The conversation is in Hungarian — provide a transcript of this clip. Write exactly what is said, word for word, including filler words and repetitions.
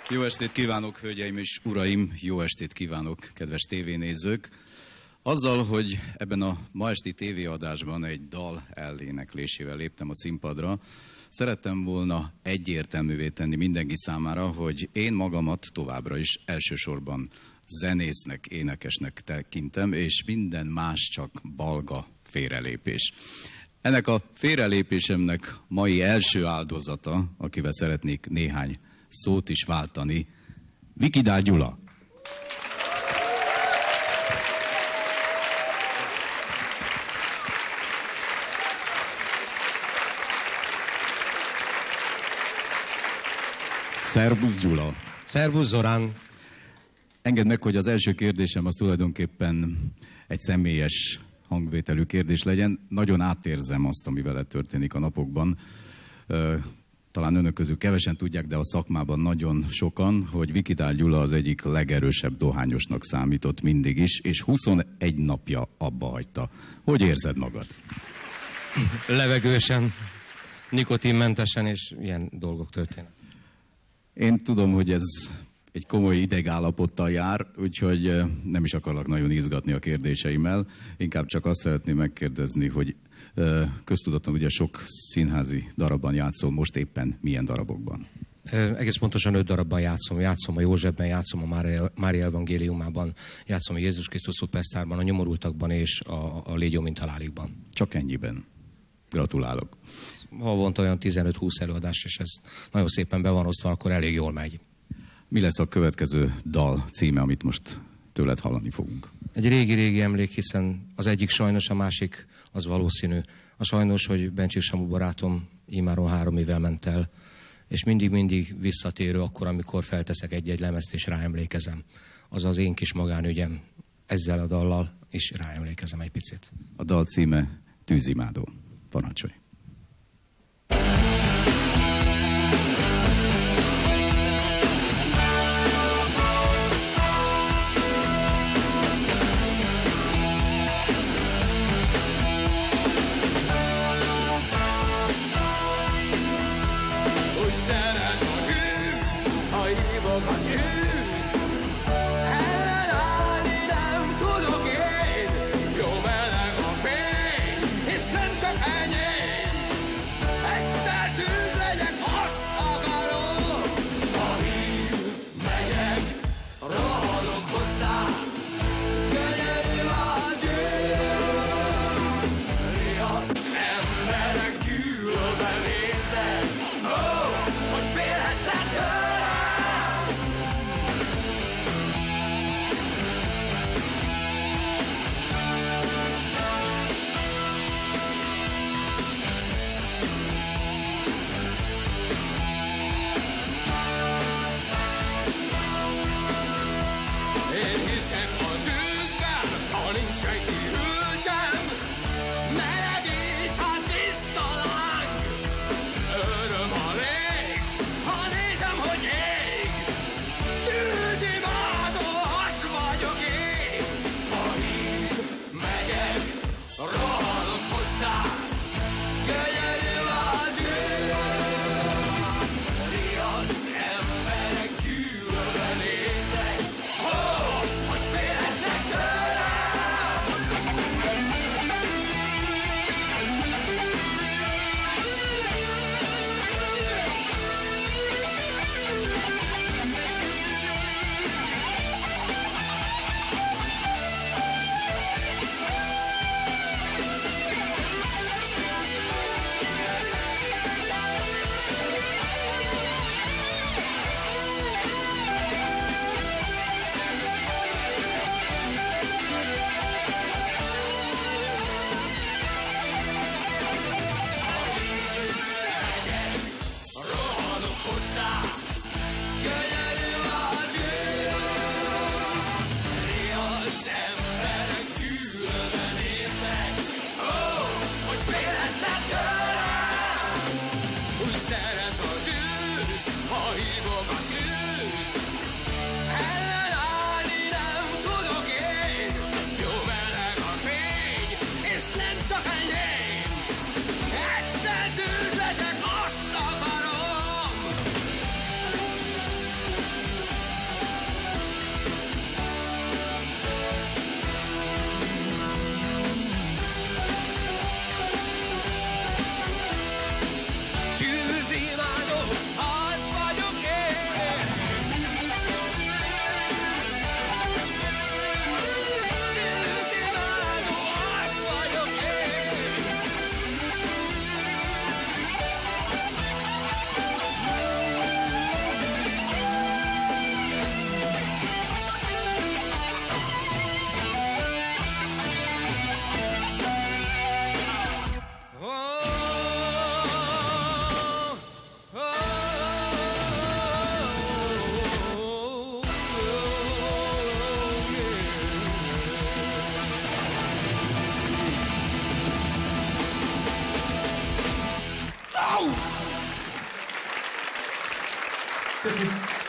Jó estét kívánok, hölgyeim és uraim! Jó estét kívánok, kedves tévénézők! Azzal, hogy ebben a ma esti tévéadásban egy dal eléneklésével léptem a színpadra, szerettem volna egyértelművé tenni mindenki számára, hogy én magamat továbbra is elsősorban zenésznek, énekesnek tekintem, és minden más csak balga félrelépés. Ennek a félrelépésemnek mai első áldozata, akivel szeretnék néhány szót is váltani, Vikidál Gyula. Szerbusz Gyula. Szerbusz Zorán. Engedd meg, hogy az első kérdésem az tulajdonképpen egy személyes hangvételű kérdés legyen. Nagyon átérzem azt, ami veled történik a napokban. Talán önök közül kevesen tudják, de a szakmában nagyon sokan, hogy Vikidál Gyula az egyik legerősebb dohányosnak számított mindig is, és huszonegy napja abba hagyta. Hogy érzed magad? Levegősen, nikotinmentesen, és ilyen dolgok történnek. Én tudom, hogy ez egy komoly idegállapottal jár, úgyhogy nem is akarlak nagyon izgatni a kérdéseimmel. Inkább csak azt szeretném megkérdezni, hogy köztudatlan, ugye sok színházi darabban játszol, most éppen milyen darabokban? Egész pontosan öt darabban játszom. Játszom a Józsefben, játszom a Mária evangéliumában, játszom a Jézus Krisztus szupersztárban, a Nyomorultakban és a, a Légy jó, mint haláligban. Csak ennyiben. Gratulálok. Havonta olyan tizenöt-húsz előadás, és ez nagyon szépen be van osztva, akkor elég jól megy. Mi lesz a következő dal címe, amit most tőled hallani fogunk? Egy régi-régi emlék, hiszen az egyik sajnos, a másik az valószínű. A sajnos, hogy Bencsik Samu barátom imáron három évvel ment el, és mindig-mindig visszatérő akkor, amikor felteszek egy-egy lemezt, és ráemlékezem. Az az én kis magánügyem. Ezzel a dallal is ráemlékezem egy picit. A dal címe Tűzimádó. Parancsolj! Köszönjük.